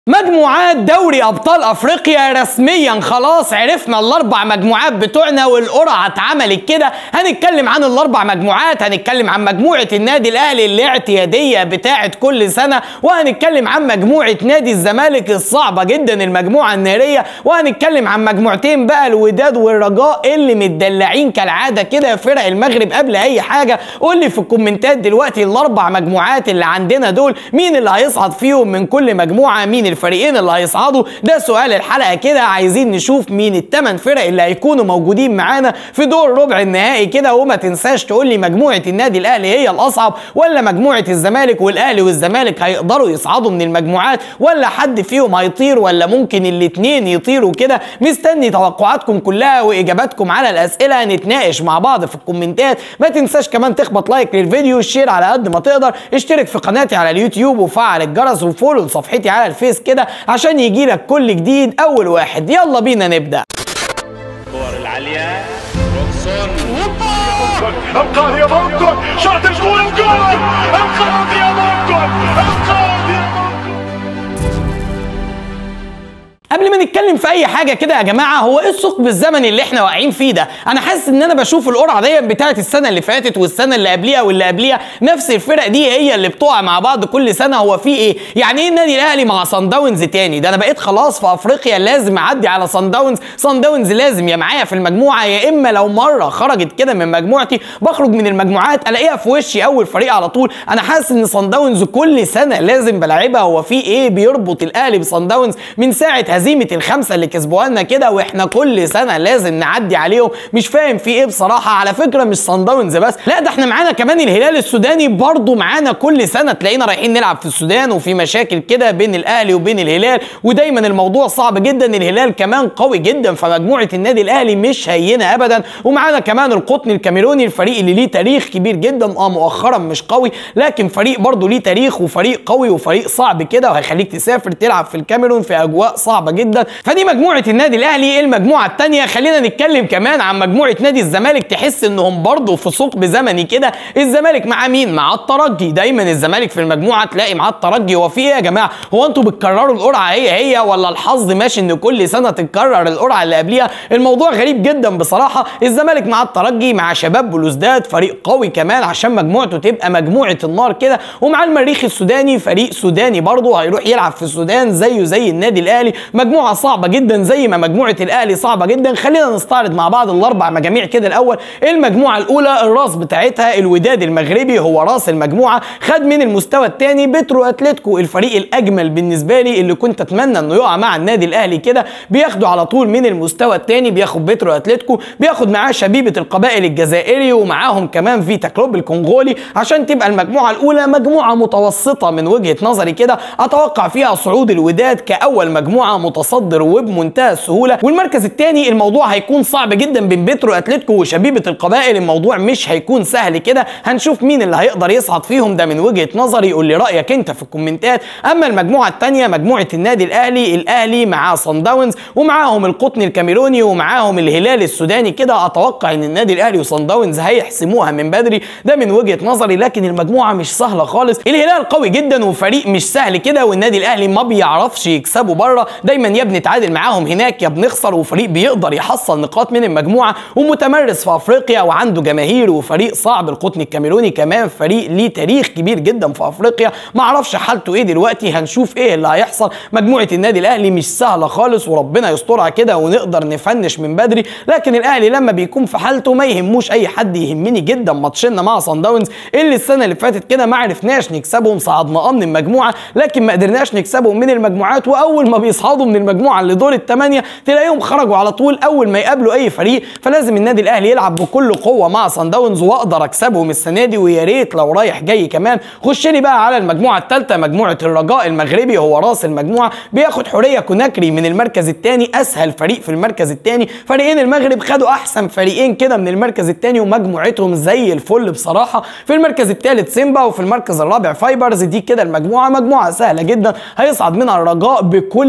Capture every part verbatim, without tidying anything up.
مجموعات دوري ابطال افريقيا رسميا خلاص عرفنا الاربع مجموعات بتوعنا والقرعه اتعملت كده. هنتكلم عن الاربع مجموعات، هنتكلم عن مجموعه النادي الاهلي الاعتياديه بتاعه كل سنه، وهنتكلم عن مجموعه نادي الزمالك الصعبه جدا المجموعه الناريه، وهنتكلم عن مجموعتين بقى الوداد والرجاء اللي متدلعين كالعاده كده فرق المغرب. قبل اي حاجه قول لي في الكومنتات دلوقتي الاربع مجموعات اللي عندنا دول مين اللي هيصعد فيهم من كل مجموعه، مين الفريقين اللي هيصعدوا. ده سؤال الحلقه كده، عايزين نشوف مين الثمان فرق اللي هيكونوا موجودين معانا في دور ربع النهائي كده. وما تنساش تقول لي مجموعه النادي الاهلي هي الاصعب ولا مجموعه الزمالك، والاهلي والزمالك هيقدروا يصعدوا من المجموعات ولا حد فيهم هيطير ولا ممكن الاثنين يطيروا كده. مستني توقعاتكم كلها واجاباتكم على الاسئله، نتناقش مع بعض في الكومنتات. ما تنساش كمان تخبط لايك للفيديو، شير على قد ما تقدر، اشترك في قناتي على اليوتيوب وفعل الجرس وفولو لصفحتي على الفيس كده عشان يجيلك كل جديد اول واحد. يلا بينا نبدأ. الكور العالية روكسون انقاذ يا مونكون، شاط الجول الجول، انقاذ يا مونكون، انقاذ يا مونكون. قبل ما نتكلم في اي حاجه كده يا جماعه، هو ايه الثقب الزمني اللي احنا واقعين فيه ده؟ انا حاسس ان انا بشوف القرعه دي بتاعه السنه اللي فاتت والسنه اللي قبليها واللي قبليها، نفس الفرق دي هي اللي بتقع مع بعض كل سنه. هو في ايه؟ يعني ايه النادي الاهلي مع صن داونز تاني؟ ده انا بقيت خلاص في افريقيا لازم اعدي على صن داونز، صن داونز لازم يا معايا في المجموعه، يا اما لو مره خرجت كده من مجموعتي بخرج من المجموعات الاقيها في وشي اول فريق على طول. انا حاسس ان صن داونز كل سنه لازم بلعبها. هو في ايه بيربط الاهلي بصن داونز من ساعه هزيمه الخمسه اللي كسبوها لنا كده واحنا كل سنه لازم نعدي عليهم؟ مش فاهم في ايه بصراحه. على فكره مش صن داونز بس، لا ده احنا معانا كمان الهلال السوداني برضو معانا كل سنه، تلاقينا رايحين نلعب في السودان وفي مشاكل كده بين الاهلي وبين الهلال ودايما الموضوع صعب جدا. الهلال كمان قوي جدا، فمجموعه النادي الاهلي مش هينه ابدا. ومعانا كمان القطن الكاميروني، الفريق اللي ليه تاريخ كبير جدا، اه مؤخرا مش قوي لكن فريق برضو ليه تاريخ وفريق قوي وفريق صعب كده، وهيخليك تسافر تلعب في الكاميرون في اجواء صعبه جدا. فدي مجموعه النادي الاهلي. المجموعه الثانيه خلينا نتكلم كمان عن مجموعه نادي الزمالك، تحس انهم برضه في ثقب زمني كده. الزمالك مع مين؟ مع الترجي. دايما الزمالك في المجموعه تلاقي مع الترجي. هو في ايه يا جماعه؟ هو انتوا بتكرروا القرعه هي هي ولا الحظ ماشي ان كل سنه تتكرر القرعه اللي قبليها؟ الموضوع غريب جدا بصراحه. الزمالك مع الترجي مع شباب بلوزداد، فريق قوي كمان عشان مجموعته تبقى مجموعه النار كده، ومع المريخ السوداني فريق سوداني برضه هيروح يلعب في السودان زيه زي النادي الاهلي. مجموعه صعبه جدا زي ما مجموعه الاهلي صعبه جدا. خلينا نستعرض مع بعض الاربع مجاميع كده. الاول المجموعه الاولى الراس بتاعتها الوداد المغربي، هو راس المجموعه، خد من المستوى الثاني بترو اتلتيكو، الفريق الاجمل بالنسبه لي اللي كنت اتمنى انه يقع مع النادي الاهلي كده. بياخدوا على طول من المستوى الثاني، بياخد بترو اتلتيكو، بياخد معاه شبيبه القبائل الجزائري، ومعاهم كمان فيتا كلوب الكونغولي، عشان تبقى المجموعه الاولى مجموعه متوسطه من وجهه نظري كده. اتوقع فيها صعود الوداد كاول مجموعه متصدر وبمنتهى السهوله. والمركز الثاني الموضوع هيكون صعب جدا بين بترو اتلتيكو وشبيبه القبائل، الموضوع مش هيكون سهل كده. هنشوف مين اللي هيقدر يصعد فيهم، ده من وجهه نظري. قول لي رايك انت في الكومنتات. اما المجموعه الثانيه مجموعه النادي الاهلي، الاهلي مع صن داونز ومعاهم القطن الكاميروني ومعاهم الهلال السوداني كده. اتوقع ان النادي الاهلي وصن داونز هيحسموها من بدري، ده من وجهه نظري. لكن المجموعه مش سهله خالص. الهلال قوي جدا وفريق مش سهل كده، والنادي الاهلي ما بيعرفش يكسبوا بره، دايما يا بنتعادل معاهم هناك يا بنخسر، وفريق بيقدر يحصل نقاط من المجموعه ومتمرس في افريقيا وعنده جماهير وفريق صعب. القطن الكاميروني كمان فريق ليه تاريخ كبير جدا في افريقيا، ما اعرفش حالته ايه دلوقتي، هنشوف ايه اللي هيحصل. مجموعه النادي الاهلي مش سهله خالص وربنا يسترها كده ونقدر نفنش من بدري. لكن الاهلي لما بيكون في حالته ما يهموش اي حد. يهمني جدا ماتشنا مع صن داونز اللي السنه اللي فاتت كده ما عرفناش نكسبهم، صعدنا من المجموعه لكن ما قدرناش نكسبهم من المجموعات، واول ما بيصعدوا من المجموعه لدور الثمانيه تلاقيهم خرجوا على طول اول ما يقابلوا اي فريق. فلازم النادي الاهلي يلعب بكل قوه مع صن داونز واقدر اكسبهم السنه دي، ويا ريت لو رايح جاي كمان. خش لي بقى على المجموعه الثالثه مجموعه الرجاء المغربي، هو راس المجموعه، بياخد حوريه كوناكري من المركز الثاني، اسهل فريق في المركز الثاني. فريقين المغرب خدوا احسن فريقين كده من المركز الثاني ومجموعتهم زي الفل بصراحه. في المركز الثالث سيمبا وفي المركز الرابع فايبرز. دي كده المجموعه مجموعه سهله جدا هيصعد منها الرجاء بكل كل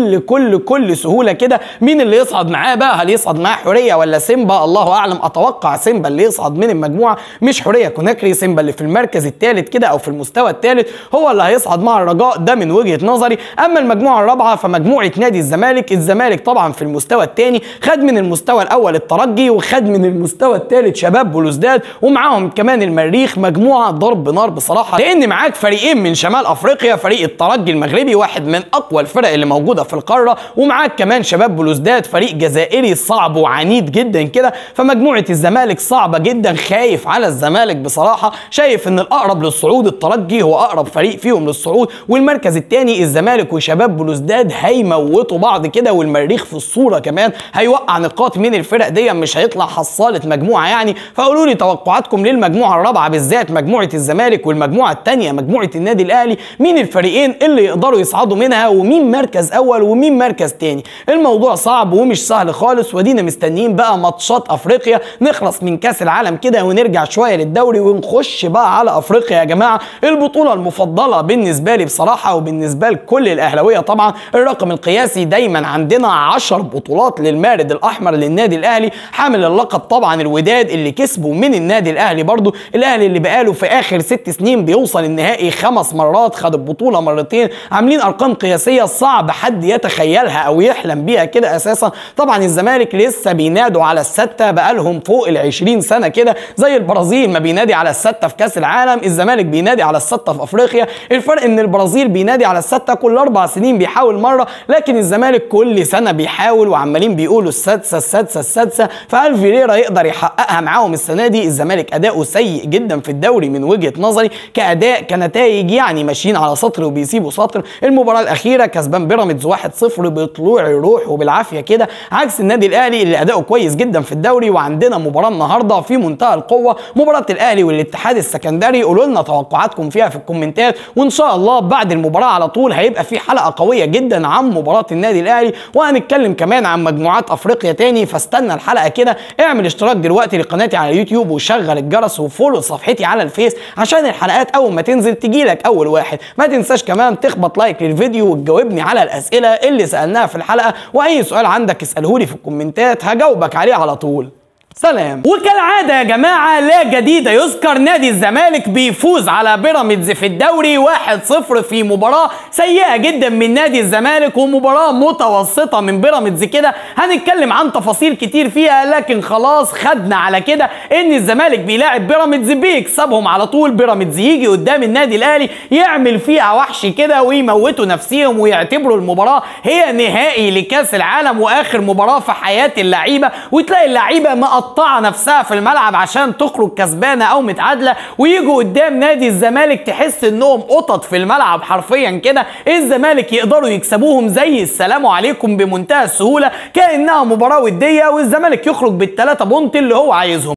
بكل كل سهوله كده مين اللي يصعد معاه بقى. هل يصعد معاه حوريه ولا سيمبا؟ الله اعلم. اتوقع سيمبا اللي يصعد من المجموعه، مش حوريه كوناكري. سيمبا اللي في المركز الثالث كده او في المستوى الثالث هو اللي هيصعد مع الرجاء، ده من وجهه نظري. اما المجموعه الرابعه فمجموعه نادي الزمالك، الزمالك طبعا في المستوى الثاني خد من المستوى الاول الترجي وخد من المستوى الثالث شباب بلوزداد، ومعاهم كمان المريخ. مجموعه ضرب نار بصراحه، لان معاك فريقين من شمال افريقيا، فريق الترجي المغربي واحد من اقوى الفرق اللي موجوده في القاره، ومعاك كمان شباب بلوزداد فريق جزائري صعب وعنيد جدا كده. فمجموعه الزمالك صعبه جدا، خايف على الزمالك بصراحه، شايف ان الاقرب للصعود الترجي هو اقرب فريق فيهم للصعود، والمركز الثاني الزمالك وشباب بلوزداد هيموتوا بعض كده، والمريخ في الصوره كمان هيوقع نقاط من الفرق دي، مش هيطلع حصاله مجموعه يعني. فقولوا لي توقعاتكم للمجموعه الرابعه بالذات، مجموعه الزمالك والمجموعه الثانيه مجموعه النادي الاهلي، مين الفريقين اللي يقدروا يصعدوا منها ومين مركز اول ومين مركز ثاني. الموضوع صعب ومش سهل خالص، ودينا مستنيين بقى ماتشات افريقيا، نخلص من كاس العالم كده ونرجع شويه للدوري ونخش بقى على افريقيا يا جماعه، البطوله المفضله بالنسبه لي بصراحه وبالنسبه لكل الاهلاويه طبعا. الرقم القياسي دايما عندنا عشر بطولات للمارد الاحمر للنادي الاهلي، حامل اللقب طبعا الوداد اللي كسبوا من النادي الاهلي برضو، الاهلي اللي بقاله في اخر ست سنين بيوصل النهائي خمس مرات، خد البطوله مرتين، عاملين ارقام قياسيه صعب حد يتخيلها او يحلم بيها كده اساسا. طبعا الزمالك لسه بينادوا على السته بقالهم فوق ال عشرين سنه كده، زي البرازيل ما بينادي على السته في كاس العالم، الزمالك بينادي على السته في افريقيا. الفرق ان البرازيل بينادي على السته كل اربع سنين بيحاول مره، لكن الزمالك كل سنه بيحاول، وعمالين بيقولوا السادسه السادسه السادسه. فهل فيريرا يقدر يحققها معاهم السنه دي؟ الزمالك اداؤه سيء جدا في الدوري من وجهه نظري، كاداء كنتائج يعني ماشيين على سطر وبيسيبوا سطر. المباراه الاخيره كسبان بيراميدز واحد صفر بطلوع الروح وبالعافيه كده، عكس النادي الاهلي اللي اداؤه كويس جدا في الدوري. وعندنا مباراه النهارده في منتهى القوه، مباراه الاهلي والاتحاد السكندري. قولوا لنا توقعاتكم فيها في الكومنتات، وان شاء الله بعد المباراه على طول هيبقى في حلقه قويه جدا عن مباراه النادي الاهلي، وهنتكلم كمان عن مجموعات افريقيا تاني. فاستنى الحلقه كده، اعمل اشتراك دلوقتي لقناتي على اليوتيوب وشغل الجرس وفولو صفحتي على الفيس عشان الحلقات اول ما تنزل تجيلك اول واحد. ما تنساش كمان تخبط لايك للفيديو وتجاوبني على الاسئله اللي سالناها في الحلقه، واي سؤال عندك اساله لي في الكومنتات هجاوبك عليه على طول. سلام. وكالعادة يا جماعة لا جديد يذكر، نادي الزمالك بيفوز على بيراميدز في الدوري واحد صفر في مباراة سيئة جدا من نادي الزمالك ومباراة متوسطة من بيراميدز كده. هنتكلم عن تفاصيل كتير فيها، لكن خلاص خدنا على كده ان الزمالك بيلاعب بيراميدز بيكسبهم على طول. بيراميدز يجي قدام النادي الاهلي يعمل فيها وحش كده ويموتوا نفسيهم ويعتبروا المباراة هي نهائي لكاس العالم واخر مباراة في حياة اللعيبة، وتلاقي اللعيبة ما مقطعه نفسها في الملعب عشان تخرج كسبانه او متعادله، ويجوا قدام نادي الزمالك تحس انهم قطط في الملعب حرفيا كده. الزمالك يقدروا يكسبوهم زي السلام عليكم بمنتهى السهوله، كانها مباراه وديه، والزمالك يخرج بالثلاثه بونت اللي هو عايزهم.